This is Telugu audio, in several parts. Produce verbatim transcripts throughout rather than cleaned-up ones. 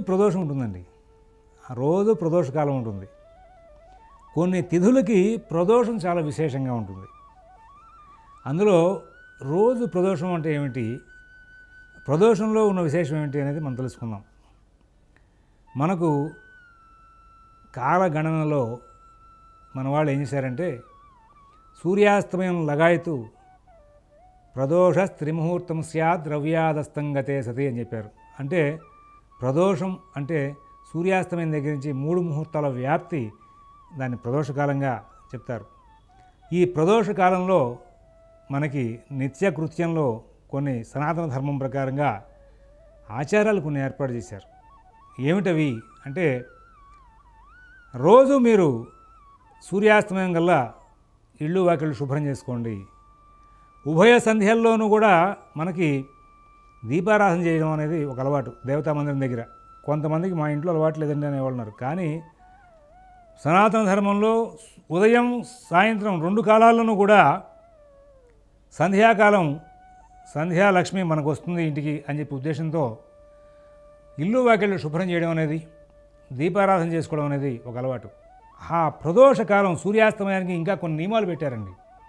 ప్రదోషం ఉంటుందండి. రోజు ప్రదోష కాలం ఉంటుంది. కొన్ని తిథులకి ప్రదోషం చాలా విశేషంగా ఉంటుంది. అందులో రోజు ప్రదోషం అంటే ఏమిటి, ప్రదోషంలో ఉన్న విశేషం ఏమిటి అనేది మనం తెలుసుకుందాం. మనకు కాలగణనలో మన వాళ్ళు ఏం చేశారంటే సూర్యాస్తమయం లగాయతు ప్రదోష త్రిముహూర్తం స్యాద్ ద్రవ్యాదస్తంగతే సతి అని చెప్పారు. అంటే ప్రదోషం అంటే సూర్యాస్తమయం దగ్గర నుంచి మూడు ముహూర్తాల వ్యాప్తి, దాన్ని ప్రదోషకాలంగా చెప్తారు. ఈ ప్రదోష కాలంలో మనకి నిత్యకృత్యంలో కొన్ని సనాతన ధర్మం ప్రకారంగా ఆచారాలు కొన్ని ఏర్పాటు చేశారు. ఏమిటవి అంటే, రోజు మీరు సూర్యాస్తమయం కల్లా ఇళ్ళు వాకిళ్ళు శుభ్రం చేసుకోండి. ఉభయ సంధ్యల్లోనూ కూడా మనకి దీపారాధన చేయడం అనేది ఒక అలవాటు దేవతా మందిరం దగ్గర. కొంతమందికి మా ఇంట్లో అలవాటు లేదండి అనేవాళ్ళు ఉన్నారు. కానీ సనాతన ధర్మంలో ఉదయం సాయంత్రం రెండు కాలాల్లోనూ కూడా సంధ్యాకాలం, సంధ్యాలక్ష్మి మనకు వస్తుంది ఇంటికి అని చెప్పి ఉద్దేశంతో ఇల్లు వాకిళ్ళు శుభ్రం చేయడం అనేది, దీపారాధన చేసుకోవడం అనేది ఒక అలవాటు. ఆ ప్రదోష కాలం సూర్యాస్తమయానికి ఇంకా కొన్ని నియమాలు పెట్టారండి.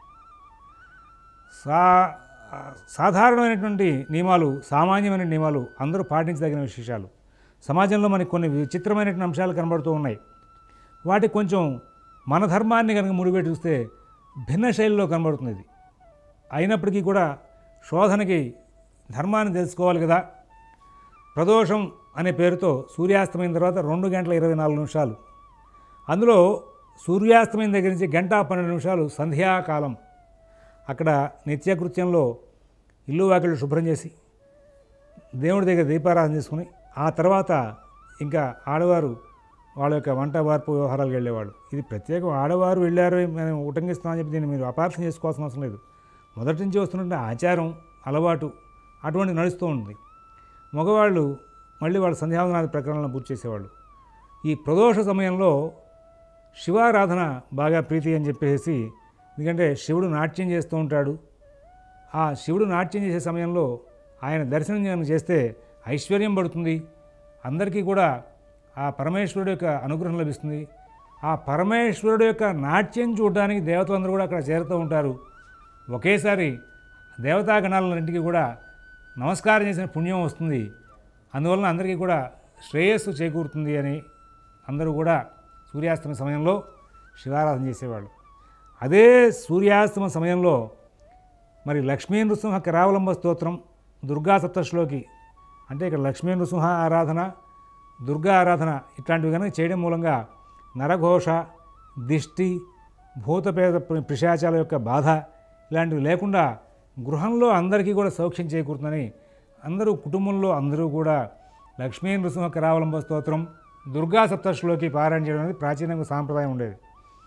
సా సాధారణమైనటువంటి నియమాలు, సామాన్యమైన నియమాలు, అందరూ పాటించదగిన విశేషాలు. సమాజంలో మనకి కొన్ని విచిత్రమైనటువంటి అంశాలు కనబడుతూ ఉన్నాయి. వాటికి కొంచెం మన ధర్మాన్ని కనుక ముడిపెట్టి చూస్తే భిన్న శైలిలో కనబడుతుంది ఇది. అయినప్పటికీ కూడా శోధనకి ధర్మాన్ని తెలుసుకోవాలి కదా. ప్రదోషం అనే పేరుతో సూర్యాస్తమయం తర్వాత రెండు గంటల ఇరవై నాలుగు నిమిషాలు, అందులో సూర్యాస్తమయం దగ్గర నుంచి గంట పన్నెండు నిమిషాలు సంధ్యాకాలం. అక్కడ నిత్యకృత్యంలో ఇల్లు వాకిళ్ళు శుభ్రం చేసి దేవుడి దగ్గర దీపారాధన చేసుకుని ఆ తర్వాత ఇంకా ఆడవారు వాళ్ళ యొక్క వంట వార్పు వ్యవహారాలకు వెళ్ళేవాళ్ళు. ఇది ప్రత్యేకం ఆడవారు వెళ్ళారు మేము ఉటంకిస్తామని చెప్పి దీన్ని మీరు అపార్థం చేసుకోవాల్సిన అవసరం లేదు. మొదటి నుంచి వస్తున్నట్టు ఆచారం, అలవాటు అటువంటి నడుస్తూ ఉంది. మగవాళ్ళు మళ్ళీ వాళ్ళ సంధ్యావందనాది ప్రకరణలను పూర్తి చేసేవాళ్ళు. ఈ ప్రదోష సమయంలో శివారాధన బాగా ప్రీతి అని చెప్పేసి, ఎందుకంటే శివుడు నాట్యం చేస్తూ ఉంటాడు. ఆ శివుడు నాట్యం చేసే సమయంలో ఆయన దర్శనం చేస్తే ఐశ్వర్యం పడుతుంది, అందరికీ కూడా ఆ పరమేశ్వరుడు యొక్క అనుగ్రహం లభిస్తుంది. ఆ పరమేశ్వరుడు యొక్క నాట్యం చూడడానికి దేవతలందరూ కూడా అక్కడ చేరుతూ ఉంటారు. ఒకేసారి దేవతాగణాలన్నింటికి కూడా నమస్కారం చేసిన పుణ్యం వస్తుంది. అందువలన అందరికీ కూడా శ్రేయస్సు చేకూరుతుంది అని అందరూ కూడా సూర్యాస్తమ సమయంలో శివారాధన చేసేవాళ్ళు. అదే సూర్యాస్తమ సమయంలో మరి లక్ష్మీ నృసింహ కరావలంబ స్తోత్రం, దుర్గా సప్తశ్లోకి, అంటే ఇక్కడ లక్ష్మీ నృసింహ ఆరాధన, దుర్గా ఆరాధన ఇట్లాంటివి కనుక చేయడం మూలంగా నరఘోష, దిష్టి, భూతపేద పిశాచాల యొక్క బాధ ఇలాంటివి లేకుండా గృహంలో అందరికీ కూడా సౌఖ్యం చేకూరుతుందని అందరూ కుటుంబంలో అందరూ కూడా లక్ష్మీ నృసింహ కరావలంబ స్తోత్రం, దుర్గా సప్తశ్లోకి పారాయణ చేయడం అనేది ప్రాచీనంగా సాంప్రదాయం ఉండేది.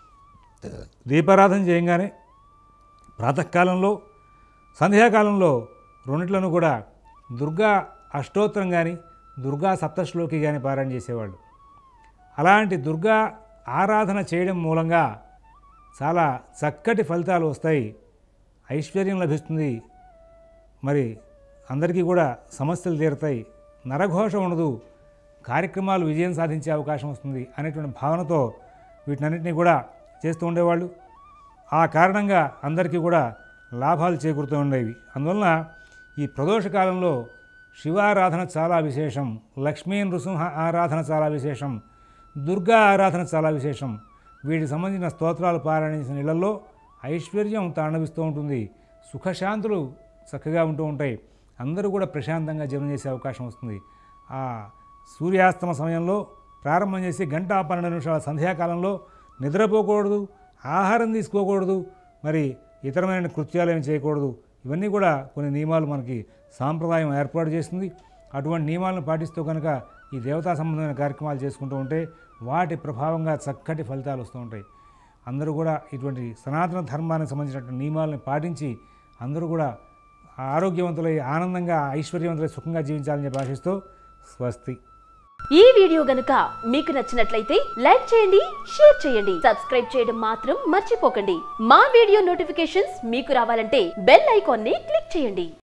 దీపారాధన చేయంగానే ప్రాతకాలంలో, సంధ్యాకాలంలో రెండిట్లను కూడా దుర్గా అష్టోత్తరం కానీ దుర్గా సప్తశ్లోకి కానీ పారాయణ చేసేవాళ్ళు. అలాంటి దుర్గా ఆరాధన చేయడం మూలంగా చాలా చక్కటి ఫలితాలు వస్తాయి, ఐశ్వర్యం లభిస్తుంది, మరి అందరికీ కూడా సమస్యలు తీరుతాయి, నరఘోష ఉండదు, కార్యక్రమాలు విజయం సాధించే అవకాశం వస్తుంది అనేటువంటి భావనతో వీటినన్నింటినీ కూడా చేస్తూ ఉండేవాళ్ళు. ఆ కారణంగా అందరికీ కూడా లాభాలు చేకూరుతూ ఉండేవి. అందువలన ఈ ప్రదోష కాలంలో శివారాధన చాలా విశేషం, లక్ష్మీ నృసింహ ఆరాధన చాలా విశేషం, దుర్గా ఆరాధన చాలా విశేషం. వీటికి సంబంధించిన స్తోత్రాలు పారాయణించిన ఇళ్లలో ఐశ్వర్యం తాండవిస్తూ ఉంటుంది, సుఖశాంతులు చక్కగా ఉంటూ ఉంటాయి, అందరూ కూడా ప్రశాంతంగా జీవనం చేసే అవకాశం వస్తుంది. ఆ సూర్యాస్తమ సమయంలో ప్రారంభం చేసి గంట పన్నెండు నిమిషాల సంధ్యాకాలంలో నిద్రపోకూడదు, ఆహారం తీసుకోకూడదు, మరి ఇతరమైన కృత్యాలు ఏమి చేయకూడదు. ఇవన్నీ కూడా కొన్ని నియమాలు మనకి సాంప్రదాయం ఏర్పాటు చేస్తుంది. అటువంటి నియమాలను పాటిస్తూ కనుక ఈ దేవతా సంబంధమైన కార్యక్రమాలు చేసుకుంటూ ఉంటే వాటి ప్రభావంగా చక్కటి ఫలితాలు వస్తూ ఉంటాయి. అందరూ కూడా ఇటువంటి సనాతన ధర్మానికి సంబంధించినటువంటి నియమాలను పాటించి అందరూ కూడా ఆరోగ్యవంతులై ఆనందంగా ఐశ్వర్యవంతులై సుఖంగా జీవించాలని చెప్పి ఆశిస్తూ స్వస్తి. ఈ వీడియో గనుక మీకు నచ్చినట్లయితే లైక్ చేయండి, షేర్ చేయండి, సబ్స్క్రైబ్ చేయడం మాత్రం మర్చిపోకండి. మా వీడియో నోటిఫికేషన్స్ మీకు రావాలంటే బెల్ ఐకాన్ ని క్లిక్ చేయండి.